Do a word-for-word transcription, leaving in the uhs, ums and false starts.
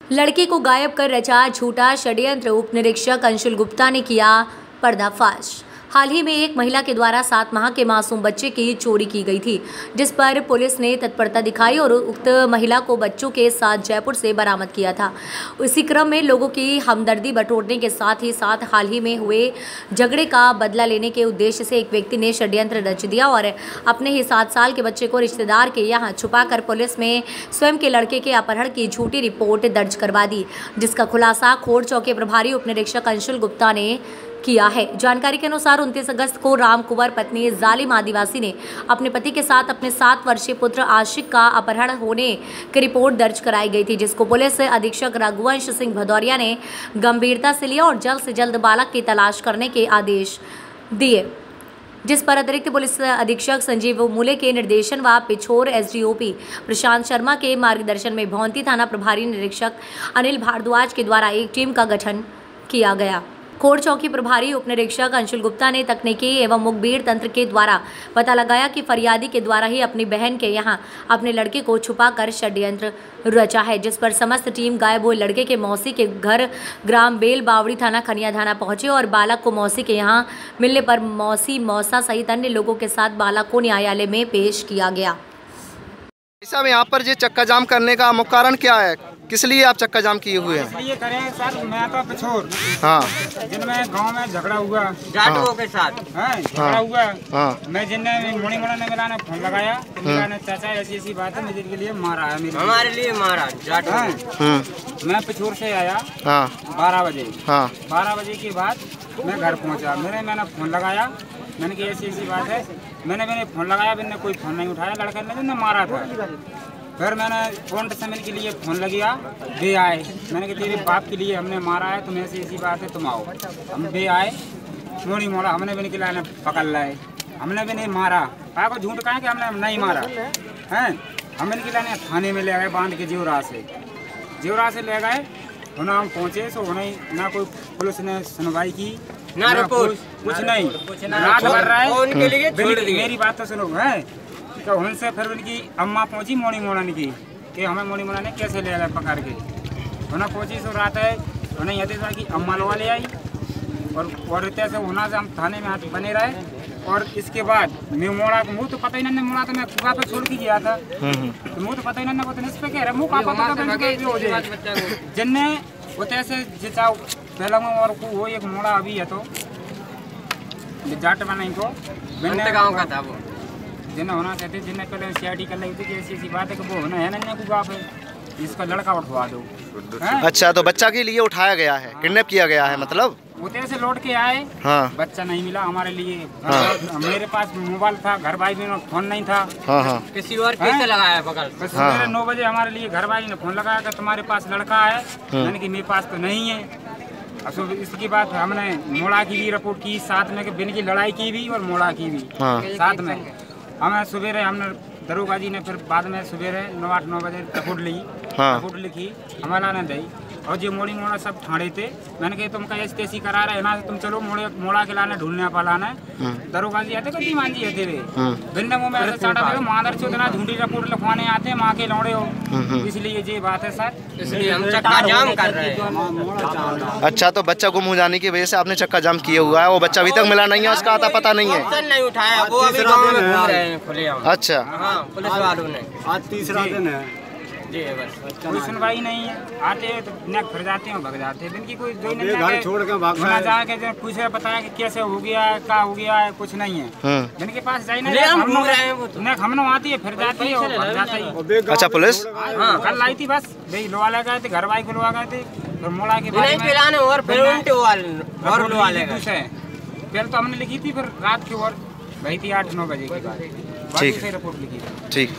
लड़के को गायब कर रचा झूठा षड्यंत्र, उप निरीक्षक अंशुल गुप्ता ने किया पर्दाफाश। हाल ही में एक महिला के द्वारा सात माह के मासूम बच्चे की चोरी की गई थी, जिस पर पुलिस ने तत्परता दिखाई और उक्त महिला को बच्चों के साथ जयपुर से बरामद किया था। इसी क्रम में लोगों की हमदर्दी बटोरने के साथ ही साथ हाल ही में हुए झगड़े का बदला लेने के उद्देश्य से एक व्यक्ति ने षड्यंत्र रच दिया और अपने ही सात साल के बच्चे को रिश्तेदार के यहाँ छुपाकर पुलिस में स्वयं के लड़के के अपहरण की झूठी रिपोर्ट दर्ज करवा दी, जिसका खुलासा खोड़ चौकी प्रभारी उप निरीक्षक अंशुल गुप्ता ने किया है। जानकारी के अनुसार उनतीस अगस्त को राम कुंवर पत्नी जालिम आदिवासी ने अपने पति के साथ अपने सात वर्षीय पुत्र आशिक का अपहरण होने की रिपोर्ट दर्ज कराई गई थी, जिसको पुलिस अधीक्षक रघुवंश सिंह भदौरिया ने गंभीरता से लिया और जल्द से जल्द बालक की तलाश करने के आदेश दिए, जिस पर अतिरिक्त पुलिस अधीक्षक संजीव मूले के निर्देशन व पिछोर एसडीओपी प्रशांत शर्मा के मार्गदर्शन में भौंती थाना प्रभारी निरीक्षक अनिल भारद्वाज के द्वारा एक टीम का गठन किया गया। खोड़ चौकी प्रभारी उप निरीक्षक अंशुल गुप्ता ने तकनीकी एवं मुखबिर तंत्र के द्वारा पता लगाया कि फरियादी के द्वारा ही अपनी बहन के यहां अपने लड़के को छुपाकर षड्यंत्र रचा है, जिस पर समस्त टीम गायब हुए लड़के के मौसी के घर ग्राम बेल बावड़ी थाना खनिया थाना पहुंचे और बालक को मौसी के यहां मिलने पर मौसी मौसा सहित अन्य लोगों के साथ बालक को न्यायालय में पेश किया गया। साहब, यहाँ पर ये चक्का जाम करने का मुख्य कारण क्या है? किस लिए आप चक्का जाम किए हुए हैं? इसलिए करें सर, मैं तो पिछोर हाँ जिनमें गांव में झगड़ा हुआ जाटों के साथ है झगड़ा हुआ हाँ मैं जिनने मोनी मोना ने मिला ने फोन लगाया तो मेरा ने चाचा ऐसी ऐसी बात है मेरे के लिए मारा है, मेरे हमारे लिए मारा जाट है। मैं पिछोर से आया हाँ बारह बजे हाँ बारह बजे के बाद मैं घर पहुंचा। मेरे मैंने फोन लगाया, मैंने कहा ऐसी ऐसी बात है। मैंने मैंने फोन लगाया, मैंने कोई फोन नहीं उठाया। लड़के ने मैंने मारा था। फिर मैंने फोन समय के लिए फोन लगिया, वे आए। मैंने कहा तेरे बाप के लिए हमने मारा है, तुम्हें ऐसी ऐसी बात है, तुम आओ। हम वे आए, मोड़ी मोड़ा हमने भी निकला ने पकड़ लाए। हमने भी नहीं मारा, कहा को झूठ कहा कि हमने नहीं मारा हैं। हमें निकला ने थाने में ले गए बांध के जेवरा से जेवरा से ले गए। होना हम पहुँचे सो उन्हें ना कोई पुलिस ने सुनवाई की ना रिपोर्ट कुछ नहीं। रात भर रहा है। मेरी बात तो सुनो है तो उनसे फिर उनकी अम्मा पहुंची मोनी मोड़न की कि हमें मोनी मोड़ा ने कैसे ले गए पकड़ के। उन्हें पहुंची सो रात है उन्हें यदि की अम्मा लोग ले आई और और से होना से हम थाने में हाथ बने रहे। और इसके बाद मैं मोड़ा मुँह तो पता ही नहीं मोड़ा, तो मैं कुआ पे छोड़ के गया था तो मुँह तो पता ही नहीं इस पे कह रहा मुँह का पता जिनने होते से जिचा पहला और वो एक मोड़ा अभी है तो जाट बना को गाँव का था वो जिन्हें होना चाहते जिन्हें पहले सीआईडी कर लगी थी कि ऐसी ऐसी बात है कि वो होना है ना को गाँव पे इसका लड़का उठवा दो। अच्छा, तो बच्चा के लिए उठाया गया है, किडनैप किया गया है मतलब? उतरे से लौट के आए हाँ। बच्चा नहीं मिला हमारे लिए। हाँ। मेरे पास मोबाइल था, घर भाई में फोन नहीं था। हाँ हाँ। किसी और कैसे लगाया बगल? बस हाँ। नौ बजे हमारे लिए घर भाई ने फोन लगाया कि तुम्हारे पास लड़का है। मैंने कि मेरे पास तो नहीं है। अब इसकी बात हमने मोड़ा की भी रिपोर्ट की, साथ में बिन की लड़ाई की भी और मोड़ा की भी हाँ। साथ में। हमें सुबह हमने दरोगा जी ने फिर बाद में सुबह नौ आठ नौ बजे रिपोर्ट ली। हाँ। रिपोर्ट लिखी हमारा ने दी और जो मोड़ी मोड़ा सब ठाणे थे। मैंने कहा तुम कैसे तैसी करा रहे ना, तुम चलो मोड़े मोड़ा के लाने ढूंढने पालाना है। दरोगा जी आते कभी मान जी आते वे भिन्न मुँह में ऐसे चाटा दे मादर चौधना झूठी रिपोर्ट लिखवाने आते माँ के लौड़े हो। इसलिए ये बात है सर, इसलिए हम चक्का जाम कर रहे हैं। अच्छा, तो बच्चा गुम हो जाने की वजह से आपने चक्का जाम किया हुआ है। वो बच्चा अभी तक मिला नहीं है, उसका आता पता नहीं है? नहीं उठाया, वो अभी गाँव में घूम रहे हैं खुले। अच्छा हाँ, पुलिस वालों ने आज तीसरा दिन है जी, बस कोई सुनवाई नहीं है। आते हैं तो नेक फिर जाते हैं, भग जाते हैं। इनकी कोई जो नहीं घर छोड़ के भाग जाके जो पूछे बताया कि कैसे हो गया है, क्या हो गया है, कुछ नहीं है। जिनके पास जाए ना हम घूम रहे हैं, वो नेक हम लोग आती है फिर जाती है और भग जाता है। अच्छा, पुलिस हाँ कल आई थी, बस भाई लोहा ले गए थे, घर भाई खुलवा गए थे। फिर मोड़ा के बाद पिलाने और फिर उल्टे और लोहा ले गए। पहले तो हमने लिखी थी, फिर रात की और भाई थी आठ नौ बजे की बात, ठीक रिपोर्ट लिखी थी। ठीक।